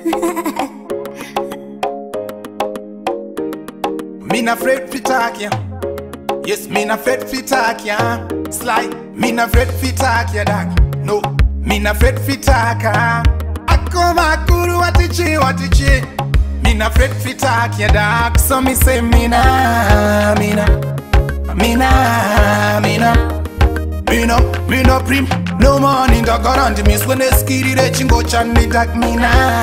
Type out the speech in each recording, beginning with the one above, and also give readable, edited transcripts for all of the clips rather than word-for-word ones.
Me not afraid fi talk ya. Yes, me not afraid fi talk ya. Sly, me not afraid fi talk ya, dog. No, me not afraid fi talk ya. Akoma kuru watichi. Me not afraid fi talk ya, dog. So me say me no prim. No money dog around me. When they skiri they chingo chan me dog. Me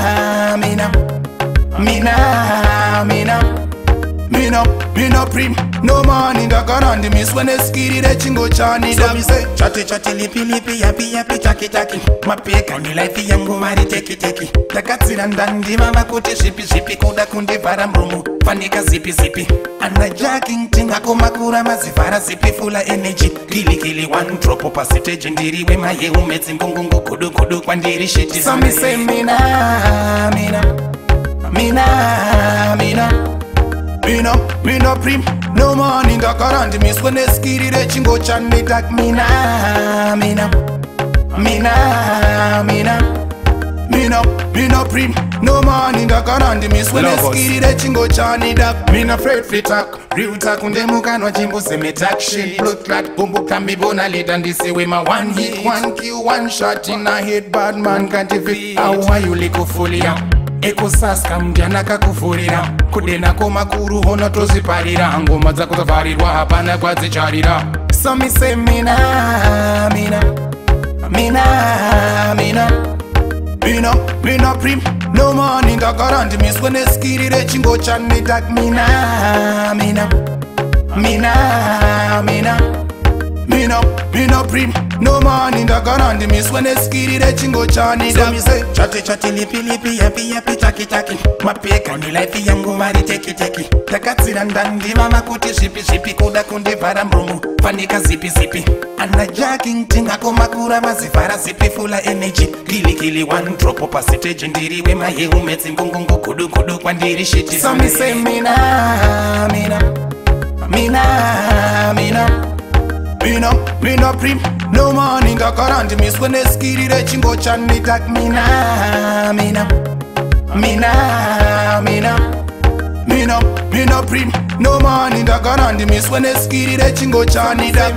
no prim. No money dog around me. When they skiri they chingo chan me dog. So me say chatty lippy happy taki. Ma peka ni life yangu mari teki. Takatsira ndandi mama kuti shipi kuda kundi vara mrumu. Fanika zipi. Anna jacking tinga komakura mazivara zipi full of energy. Kili one drop up a stage ndiri we my umeti ngungu kudu kwandiri shit. So me say me no prim. No money dog around me. When they skiri they chingo chan me dog. Me no prim. No money dog around me. When they skiri they chingo chan me dog. Me no afraid fi talk. Real talk unde mukano jimbo se me talk shit. Blood clot bumbo kambi bona late and this way my one hit, one kill, one shot in a head. Bad man can't defeat. How are you liko folia? Eko saska mjana kakufurira. Kudena koma kuru hono toziparira. Ngoma za kutafarirwa hapana kwa zicharira. So me say me no prim. No money dog around me. When they skiri they chingo chan me dog. Me no prim. No money dog around me. When they skiri they chingo chan me dog. So me say chatty lippy happy taki. Ma peka ni life yangu mari teki. Takatsira ndandi mama kuti shipi kuda kundi vara mrumu. Fanika zipi. Anna jacking tinga komakura mazivara zipi full of energy. Kili one drop up a stage ndiri we my umeti ngungu kudu kwandiri shit. So me say me no prim. No money dog around me. When they skiri they chingo chan me dog. Me no prim. No money dog around me. When they skiri they chingo chan me dog.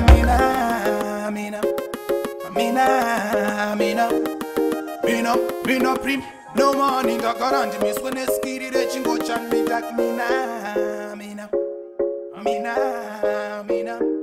Me no prim. No money dog around me. When they skiri they chingo chan me dog. Me no